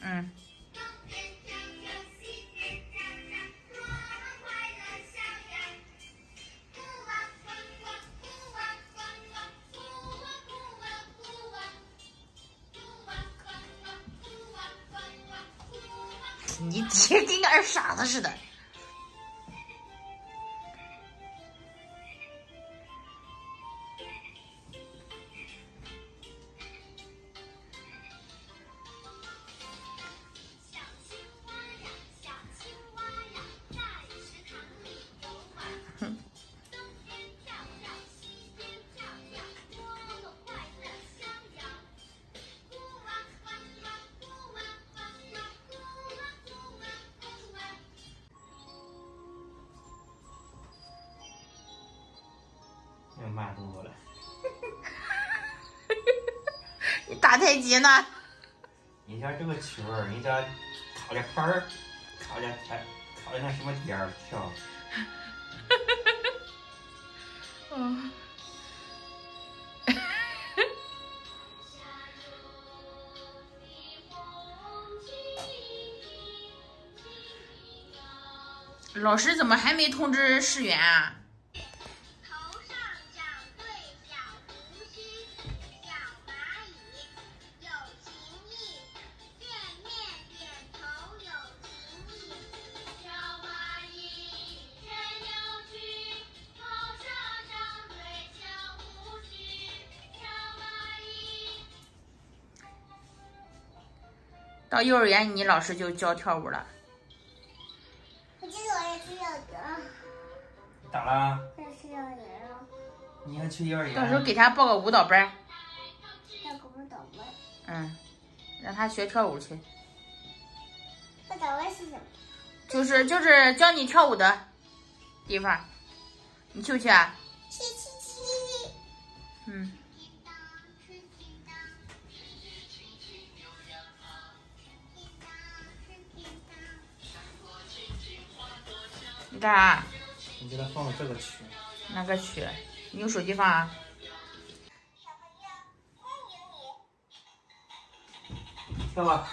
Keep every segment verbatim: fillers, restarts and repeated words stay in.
嗯。你爹跟个二傻子似的。 要慢动作了。 你打太极呢？ 你像这个曲儿，人家靠着拍儿，靠着拍，靠着那什么点儿跳。 嗯。老师怎么还没通知市员啊？到幼儿园，你老师就教跳舞了。 我记得我要去幼儿园。 咋啦？ 要去幼儿园了。 你要去幼儿园？ 到时候给他报个舞蹈班。 报个舞蹈班。 嗯，让他学跳舞去。 舞蹈班是什么？ 就是就是教你跳舞的地方，你去不去啊？ 去去去。 嗯。你干啥？ 你给他放这个曲。 哪个曲？你用手机放啊？ 跳吧。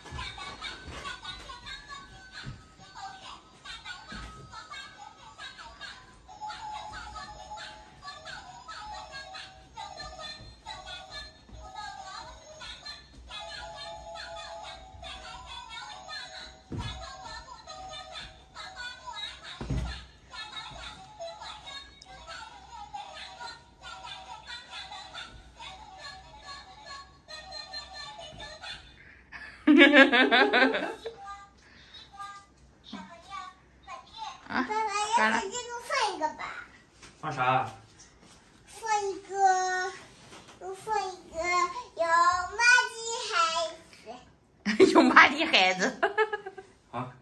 啊， 爸爸，要不这个放一个吧？ 放啥？ 放一个，放一个有妈的孩子。 有妈的孩子。 好。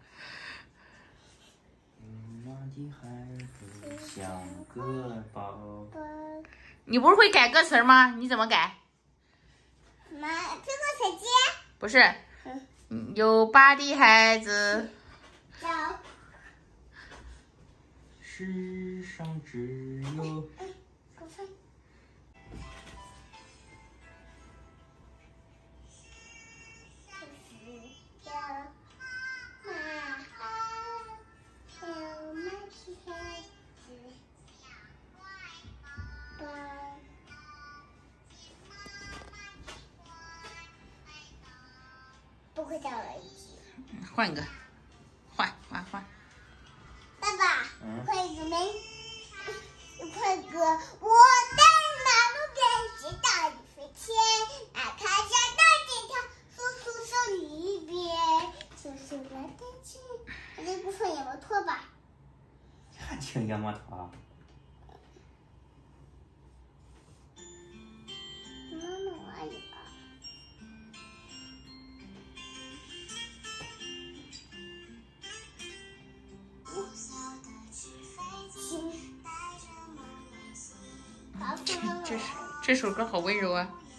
有妈的孩子像个宝宝。 你不是会改歌词吗？你怎么改？ 妈，这个手机。 不是。嗯、有爸的孩子。 走。 世上只有。 不会掉了一句。 换一个，换换换。 爸爸， 嗯、 快准备，快歌！我在马路边直到你飞天，那卡下大吉他，叔叔手里边，叔叔来的去。我这不放羊毛拖吧？ 还听羊毛拖？ 妈妈，我爱你吧。 这这这首歌好温柔啊。